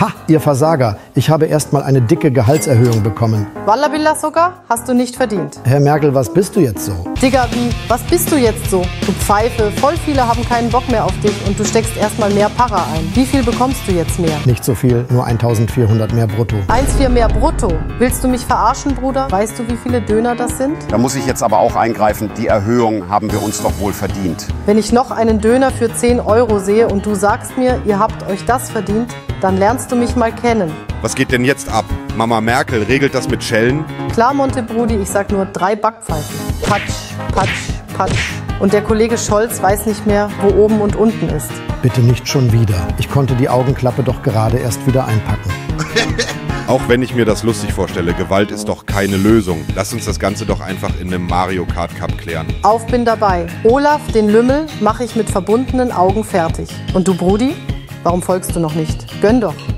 Ha, ihr Versager. Ich habe erst mal eine dicke Gehaltserhöhung bekommen. Wallabillah sogar? Hast du nicht verdient. Herr Merkel, was bist du jetzt so? Digga, wie? Was bist du jetzt so? Du Pfeife, voll viele haben keinen Bock mehr auf dich und du steckst erstmal mehr Para ein. Wie viel bekommst du jetzt mehr? Nicht so viel, nur 1400 mehr brutto. 1,4 mehr brutto. Willst du mich verarschen, Bruder? Weißt du, wie viele Döner das sind? Da muss ich jetzt aber auch eingreifen, die Erhöhung haben wir uns doch wohl verdient. Wenn ich noch einen Döner für 10 Euro sehe und du sagst mir, ihr habt euch das verdient, dann lernst du mich mal kennen. Was geht denn jetzt ab? Mama Merkel regelt das mit Schellen? Klar, Montebrudi, ich sag nur 3 Backpfeifen. Patsch, patsch, patsch. Und der Kollege Scholz weiß nicht mehr, wo oben und unten ist. Bitte nicht schon wieder. Ich konnte die Augenklappe doch gerade erst wieder einpacken. Auch wenn ich mir das lustig vorstelle, Gewalt ist doch keine Lösung. Lass uns das Ganze doch einfach in einem Mario Kart Cup klären. Auf, bin dabei. Olaf, den Lümmel, mache ich mit verbundenen Augen fertig. Und du, Brudi? Warum folgst du noch nicht? Gönn doch.